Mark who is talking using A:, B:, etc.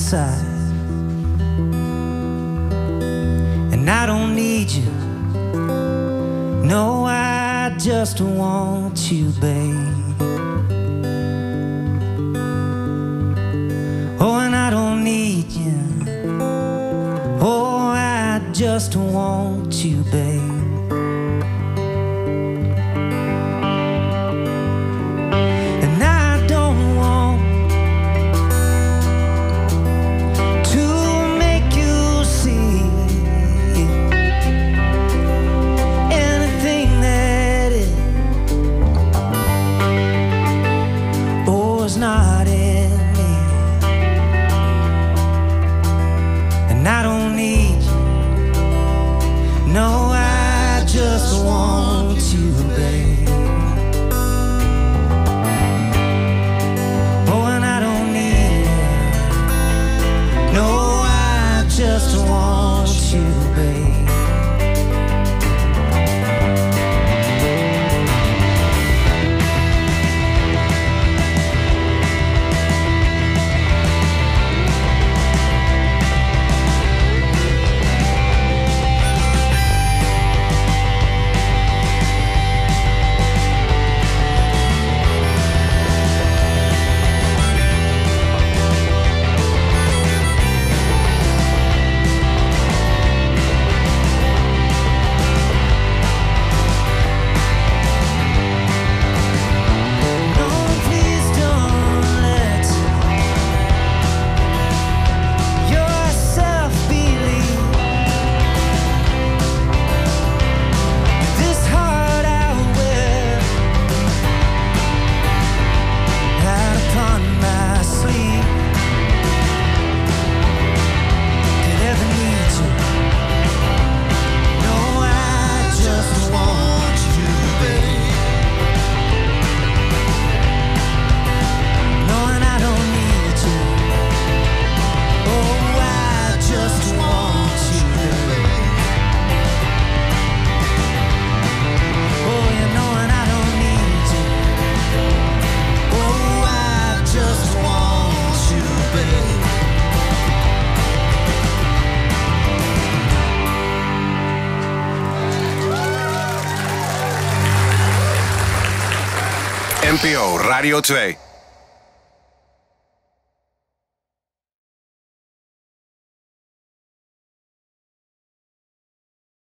A: side. And I don't need you. No, I just want you, babe. Oh, and I don't need you. Oh, I just want you, babe. Not in me, and I don't need you. No, I just want you, babe. Oh, and I don't need you. No, I just want you, babe.
B: NPO Radio 2.